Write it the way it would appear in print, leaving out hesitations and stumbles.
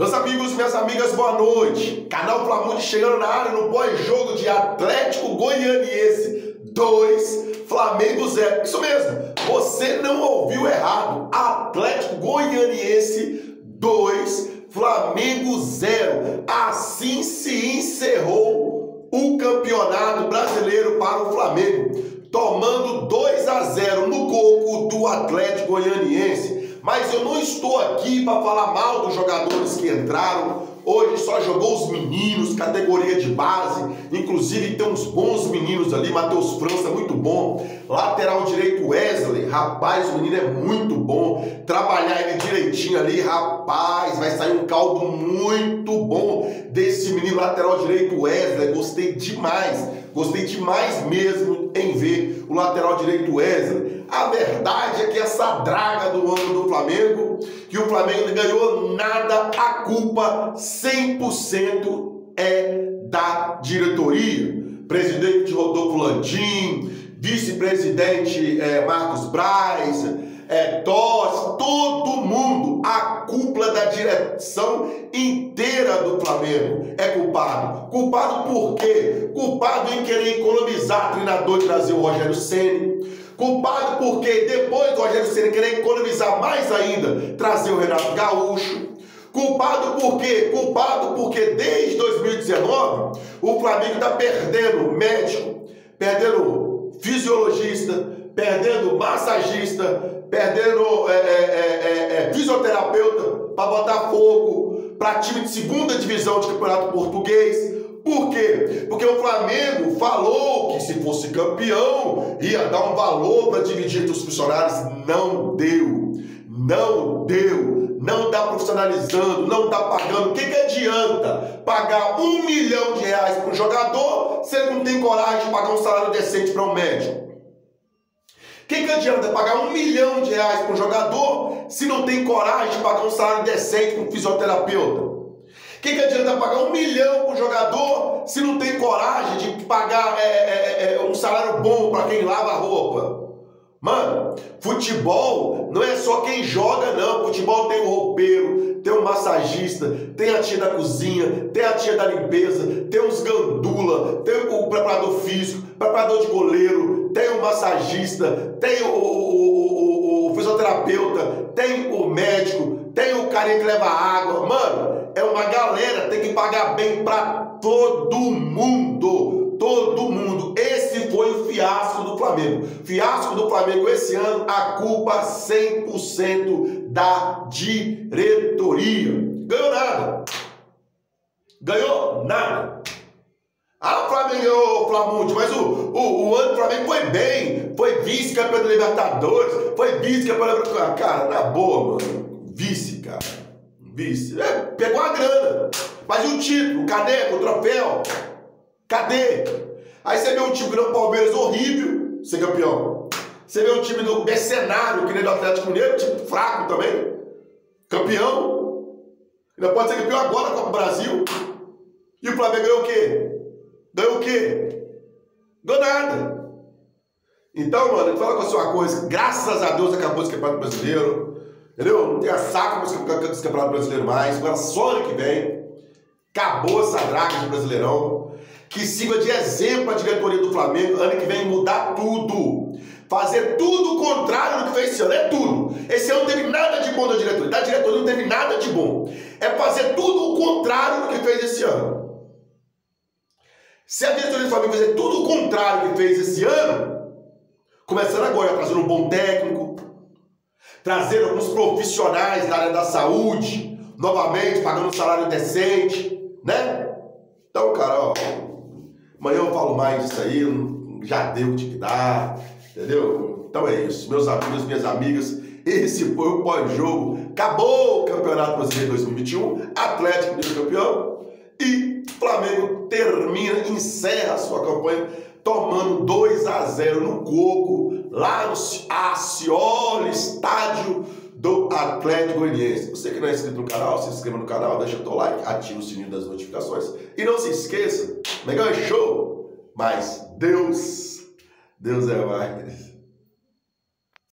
Meus amigos e minhas amigas, boa noite. Canal Flamundi chegando na área no pós-jogo de Atlético Goianiense 2, Flamengo 0. Isso mesmo, você não ouviu errado. Atlético Goianiense 2, Flamengo 0. Assim se encerrou o Campeonato Brasileiro para o Flamengo, tomando 2-0 no coco do Atlético Goianiense. Mas eu não estou aqui para falar mal dos jogadores que entraram. Hoje só jogou os meninos, categoria de base. Inclusive tem uns bons meninos ali. Matheus França, muito bom. Lateral direito Wesley, rapaz, o menino é muito bom. Trabalhar ele direitinho ali, rapaz, vai sair um caldo muito bom desse menino. Lateral direito Wesley, gostei demais mesmo em ver o lateral direito Wesley. A verdade é que essa draga do ano do Flamengo, que o Flamengo não ganhou nada, a culpa 100% é da diretoria. Presidente Rodolfo Landim, vice-presidente Marcos Braz, Tosse, todo mundo, a cúpula da direção inteira do Flamengo é culpado. Culpado por quê? Culpado em querer economizar treinador e trazer o Rogério Ceni. Culpado porque depois do Rogério Ceni querer economizar mais ainda, trazer o Renato Gaúcho. Culpado por quê? Culpado porque desde 2019 o Flamengo está perdendo médico, perdendo fisiologista, perdendo massagista, perdendo fisioterapeuta para botar fogo para time de segunda divisão de campeonato português. Por quê? Porque o Flamengo falou que se fosse campeão ia dar um valor para dividir entre os funcionários. Não deu. Não está profissionalizando, não está pagando. O que adianta pagar R$1 milhão para um jogador se ele não tem coragem de pagar um salário decente para um médico? O que adianta pagar R$1 milhão para um jogador se não tem coragem de pagar um salário decente para um fisioterapeuta? O que adianta pagar R$1 milhão para um jogador se não tem coragem de pagar um salário bom para quem lava a roupa? Mano, futebol não é só quem joga, não. Futebol tem o roupeiro, tem o massagista, tem a tia da cozinha, tem a tia da limpeza, tem os gandula, tem o preparador físico, preparador de goleiro, tem o massagista, tem o fisioterapeuta, tem o médico, tem o carinha que leva água. Mano, é uma galera, tem que pagar bem pra todo mundo. Todo mundo. Esse foi o fiasco do Flamengo. Fiasco do Flamengo esse ano, a culpa 100% da diretoria. Ganhou nada. Ganhou nada. Ah, o Flamengo ganhou, Flamundi, mas o ano do Flamengo foi bem. Foi vice-campeão da Libertadores, foi vice-campeão da... Cara, na boa, mano. Vice, cara. Vice. Pegou a grana. Mas e o título? Cadê? O troféu? Cadê? Aí você vê um time que não é o Palmeiras horrível, ser campeão. Você vê um time do mercenário, que nem do Atlético Mineiro, time fraco também, campeão. Ainda pode ser campeão agora na Copa do Brasil. E o Flamengo ganhou o quê? Ganhou o quê? Ganhou nada. Então, mano, eu vou falar com você uma coisa. Graças a Deus acabou esse Campeonato Brasileiro. Entendeu? Não tem a saco desse Campeonato Brasileiro mais. Agora só ano que vem. Acabou essa draga de Brasileirão. Que sirva de exemplo a diretoria do Flamengo, ano que vem mudar tudo. Fazer tudo o contrário do que fez esse ano. É tudo. Esse ano não teve nada de bom da diretoria. Da diretoria não teve nada de bom. É fazer tudo o contrário do que fez esse ano. Se a diretoria do Flamengo fazer tudo o contrário do que fez esse ano, começando agora, trazendo um bom técnico, trazendo alguns profissionais da área da saúde, novamente, pagando um salário decente, né? Então, cara, ó, amanhã eu falo mais disso aí, já deu o que dá, entendeu? Então é isso, meus amigos, minhas amigas, esse foi o pós-jogo. Acabou o Campeonato Brasileiro 2021, Atlético Mineiro campeão e Flamengo encerra a sua campanha tomando 2-0 no coco, lá no Acioli, estádio do Atlético Goianiense. Você que não é inscrito no canal, se inscreva no canal, deixa o teu like, ativa o sininho das notificações e não se esqueça, Mengão é show, mas Deus é mais.